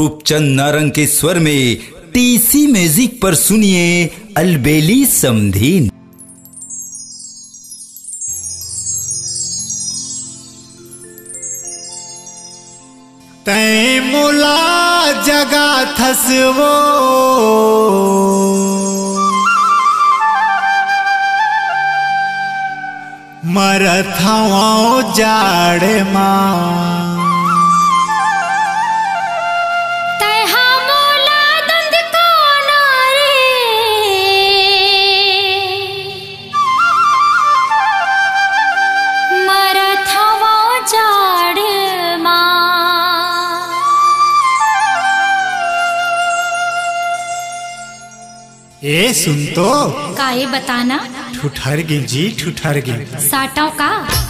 रूपचंद नारंग के स्वर में टीसी म्यूजिक पर सुनिए अलबेली समधी। तै मुला जगा थसवो मरथवाओ जाड़े माँ ए सुन तो काहे बताना ठुठर गे जी ठुठर गे साटाव का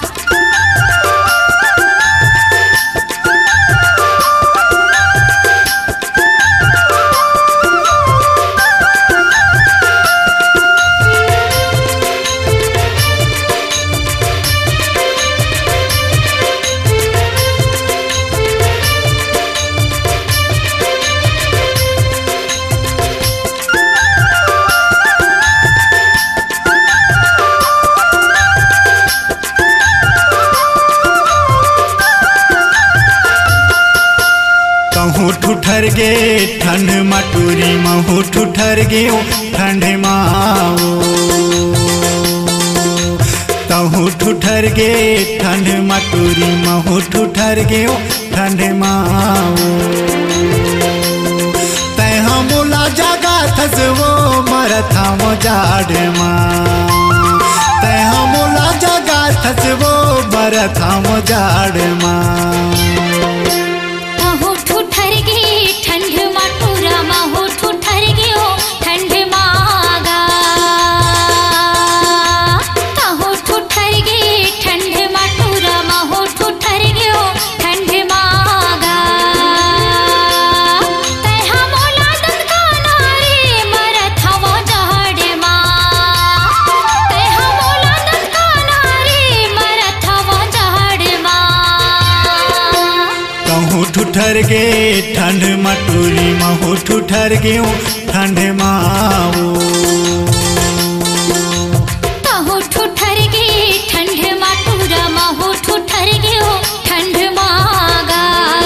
ठुठर गे ठंड मटूरी महू ठुठर गे ठंड माओ तहू ठुठर गे ठंड मटूरी महू ठुठर गे ठंड माओ तय हमला जगा थसवो मरथा जाड़ माँ तय हमला जगा थसवो मरथा जाड़ माँ ठुठर गे ठंड मटूरी महू ठुठर गे ठंड माओ तहु ठुठर गे ठंड मटूरा महू ठुठर गे ठंड मागा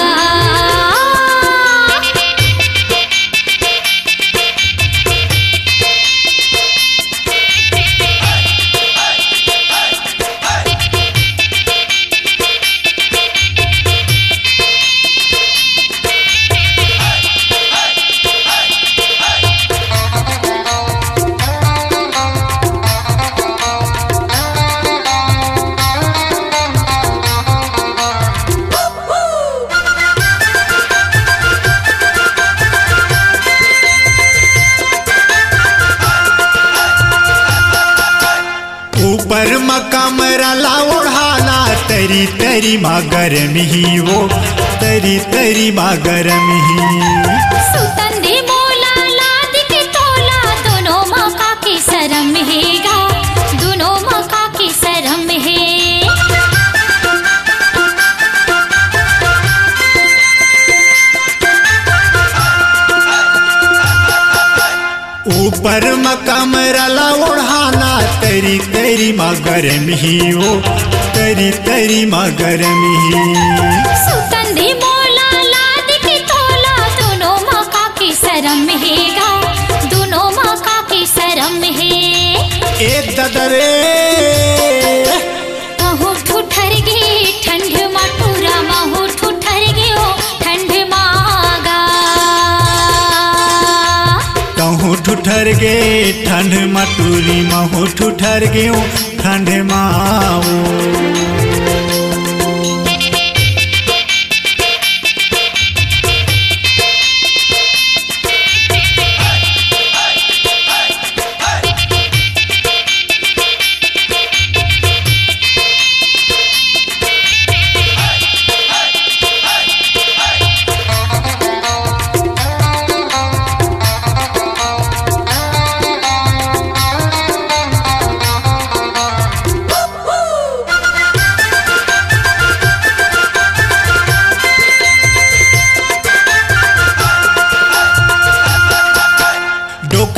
ऊपर मकमरा ला ओढ़ाला तरी तरी माँ गरम ही वो तरी तरी माँ गरम ही सुतंदे मोला लाद के तोला दोनों मौका के शरम हेगा दोनों मौका के शरम है ऊपर मकमरा ला ओढ़ाना तरी तरी माँ गरम ही वो तरी तरी माँ गरम ही सुतंदे मोला लाद के तोला दोनों मौका के शरम हेगा दोनों मौका के शरम है एक ददरे महू ठुठर गे ठंड मटूरा महू ठुठर गे ठंड मागा तहू ठुठर गे ठंड मटूरी महू ठुठर गे ठंड माओ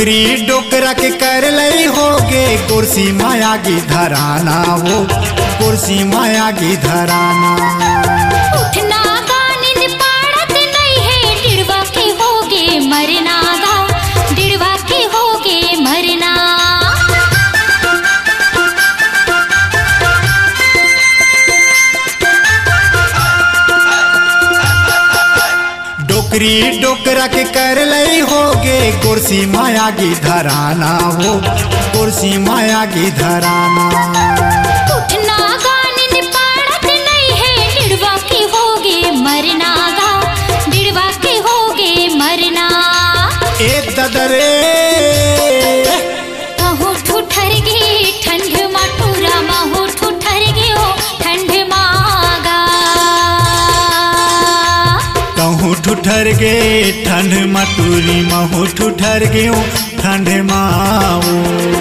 डोकरी डोकरा के कर लई होगे कुर्सी माया की धराना वो कुर्सी माया की धराना। उठना गा नींद पाड़त नहीं है डिड़वा के होगे मरना गा डिड़वा के होगे मरना। डोकरी डोकरा के कर लई होगे कुर्सी माया की धराना वो कुर्सी माया की धराना। उठना गा नींद पाड़त नहीं है डिड़वा के होगे मरना गा डिड़वा के होगे मरना। एक ददरे कहूँ ठुठर गे ठंड माटूरा माहू ठुठर गे हो ठंड मागा। कहूँ ठुठर गे ठंड मटूरी महू ठुठर गे ठंड माओ।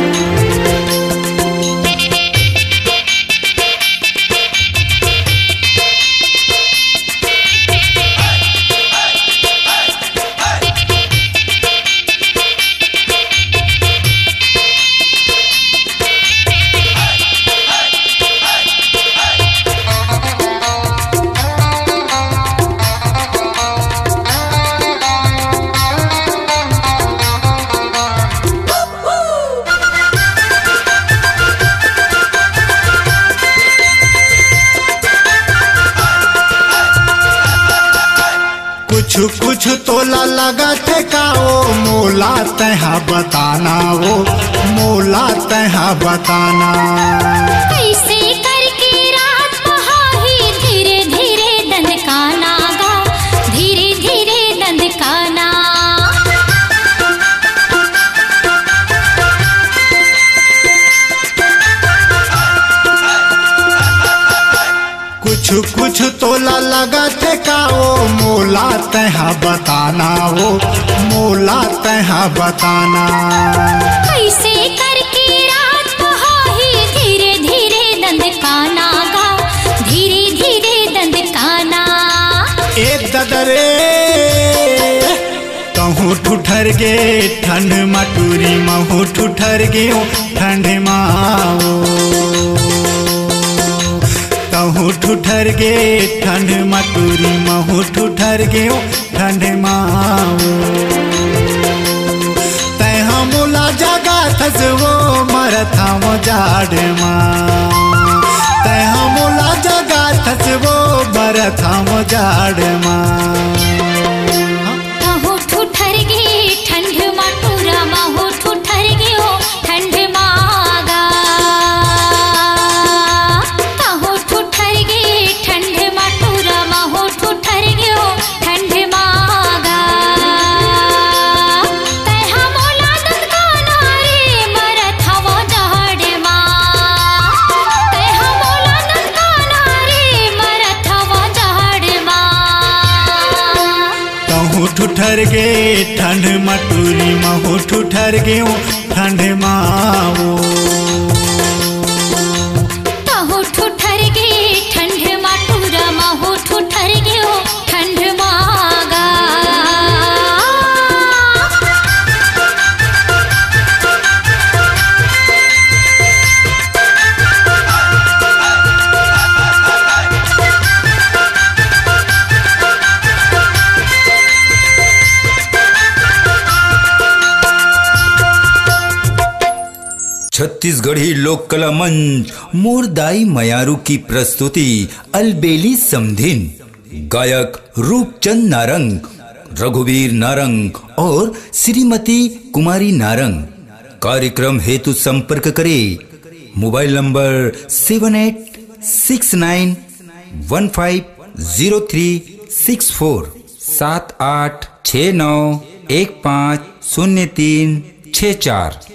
कुछ कुछ तोला लगा थे का वो मोला तहा बताना वो मोला तहा बताना। कैसे करके रात बहाही धीरे धीरे दंदकाना गा धीरे धीरे दंदकाना। कुछ कुछ तोला लगा थे का वो मोला तहा बताना वो मोला तहा बताना। कैसे करके रात बहाही धीरे धीरे दंदकाना गा धीरे धीरे दंदकाना। एक ददरे कहूँ ठुठर गे ठंड मटूरी महू ठुठर गे ठंड माओ। कहूँ ठुठर गे ठंड मटूरी महू ठुठर गे ठंड माओ। तैहा मोला जगा थस वो मरथा वो जाड़ माँ तैहा मोला जगा थस वो मरथा वो जाड़ माँ। कहूँ ठुठर गे ठंड माटूरा महू ठुठर गे हो ठंड मागा। कहूँ ठुठर गे ठंड माटूरा महू ठुठर गे हो ठंड मागा। तैहा मोला दंदकाना रे मरत हवा जाड़ माँ तैहा मोला दंदकाना रे मरत हवा जाड़ माँ। कहूँ ठुठर गे ठंड मटूरी महू ठुठर गे ठंड माओ। कहूँ ठुठर गे ठंड माटूरा महू ठुठर गे हो ठंड मागा। छत्तीसगढ़ी लोक कला मंच मोरदाई मयारू की प्रस्तुति अलबेली समधिन। गायक रूपचंद नारंग, रघुवीर नारंग और श्रीमती कुमारी नारंग। कार्यक्रम हेतु संपर्क करें मोबाइल नंबर 7869150364 7869150364।